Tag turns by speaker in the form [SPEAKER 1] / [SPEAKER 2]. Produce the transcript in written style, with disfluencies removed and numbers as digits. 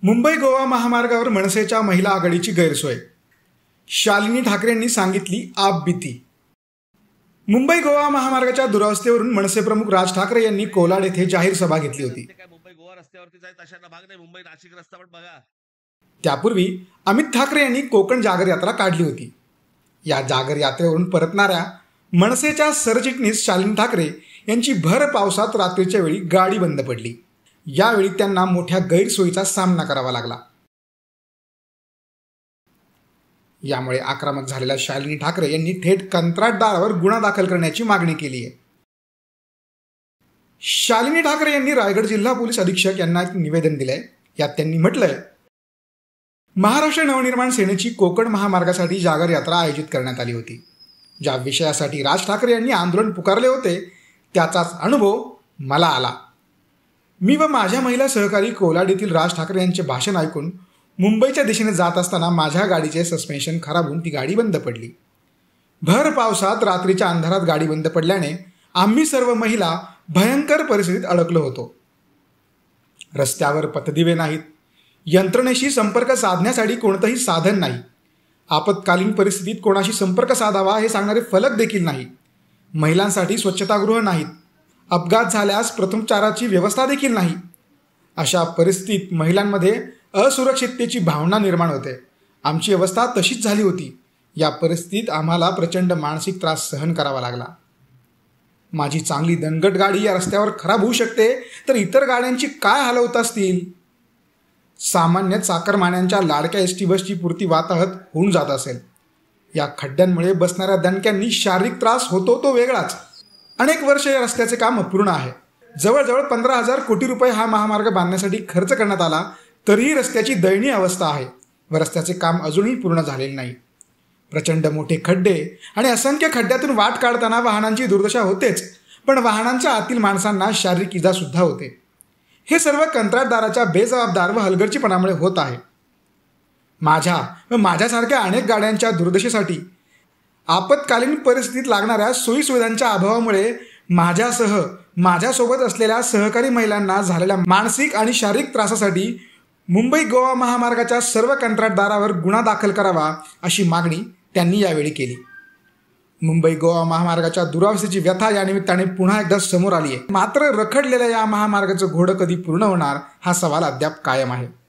[SPEAKER 1] मुंबई गोवा महामार्गावर मनसेच्या महिला आघाडीची गैरसोय. शालिनी ठाकरेंनी सांगितली आपबीती. मुंबई गोवा महामार्गाच्या दुरावस्थेवरून मनसे प्रमुख राज ठाकरे यांनी कोलाड येथे जाहीर सभा घेतली होती. त्यापूर्वी अमित ठाकरे यांनी कोकण जागर यात्रा काढली होती. या जागर यात्रेवरून परतणाऱ्या मनसेच्या सरचिटणीस शालिनी ठाकरे यांची भर पावसात रात्रीच्या वेळी गाडी बंद पडली. यावेळी त्यांना मोठ्या गैरसोयीचा सामना करावा लागला. यामुळे आक्रमक झालेल्या शालिनी ठाकरे यांनी थेट कंत्राटदारावर गुन्हा दाखल करण्याची मागणी केली आहे. शालिनी ठाकरे यांनी रायगड जिल्हा पोलीस अधीक्षक यांना एक निवेदन दिलंय. यात त्यांनी म्हटलंय, महाराष्ट्र नवनिर्माण सेनेची कोकण महामार्गासाठी जागर यात्रा आयोजित करण्यात आली होती. ज्या विषयासाठी राज ठाकरे यांनी आंदोलन पुकारले होते त्याचाच अनुभव मला आला. मी व माझ्या महिला सहकारी कोलाड येथील राज ठाकरे यांचे भाषण ऐकून मुंबईच्या दिशेने जात असताना माझ्या गाडीचे सस्पेन्शन खराब होऊन ती गाडी बंद पडली. भर पावसात रात्रीच्या अंधारात गाडी बंद पडल्याने आम्ही सर्व महिला भयंकर परिस्थितीत अडकलो होतो. रस्त्यावर पथदिवे नाहीत, यंत्रणेशी संपर्क साधण्यासाठी कोणतंही साधन नाही, आपत्कालीन परिस्थितीत कोणाशी संपर्क साधावा हे सांगणारे फलक देखील नाही, महिलांसाठी स्वच्छतागृह नाहीत, अपघात झाल्यास प्रथमोपचाराची व्यवस्था देखील नाही. अशा परिस्थितीत महिलांमध्ये असुरक्षिततेची भावना निर्माण होते. आमची अवस्था तशीच झाली होती. या परिस्थितीत आम्हाला प्रचंड मानसिक त्रास सहन करावा लागला. माझी चांगली दणकट गाडी या रस्त्यावर खराब होऊ शकते तर इतर गाड्यांची काय हाल होत असतील. सामान्य चाकरमान्यांच्या लाडक्या एसटी बसची पूर्ती वाताहत होऊन जात असेल. या खड्ड्यांमुळे बसणाऱ्या दणक्यांनी शारीरिक त्रास होतो तो वेगळाच. अनेक वर्ष या रस्त्याचे काम अपूर्ण आहे. जवळजवळ 15,000 कोटी रुपये हा महामार्ग बांधण्यासाठी खर्च करण्यात आला तरीही रस्त्याची दयनीय अवस्था आहे व रस्त्याचे काम अजूनही पूर्ण झालेले नाही. प्रचंड मोठे खड्डे आणि असंख्य खड्ड्यातून वाट काढताना वाहनांची दुर्दशा होतेच, पण वाहनांच्या आतील माणसांना शारीरिक इजा सुद्धा होते. हे सर्व कंत्राटदाराच्या बेजबाबदार व हलगर्जीपणामुळे होत आहे. माझ्या व माझ्यासारख्या अनेक गाड्यांच्या दुर्दशेसाठी आपत्कालीन परिस्थितीत लागणाऱ्या सोयीसुविधांच्या अभावामुळे माझ्यासह माझ्यासोबत असलेल्या सहकारी महिलांना झालेल्या मानसिक आणि शारीरिक त्रासासाठी मुंबई गोवा महामार्गाच्या सर्व कंत्राटदारावर गुन्हा दाखल करावा अशी मागणी त्यांनी यावेळी केली. मुंबई गोवा महामार्गाच्या दुरावस्थेची व्यथा या निमित्ताने पुन्हा एकदा समोर आली आहे. मात्र रखडलेल्या या महामार्गाचं घोडं कधी पूर्ण होणार हा सवाल अद्याप कायम आहे.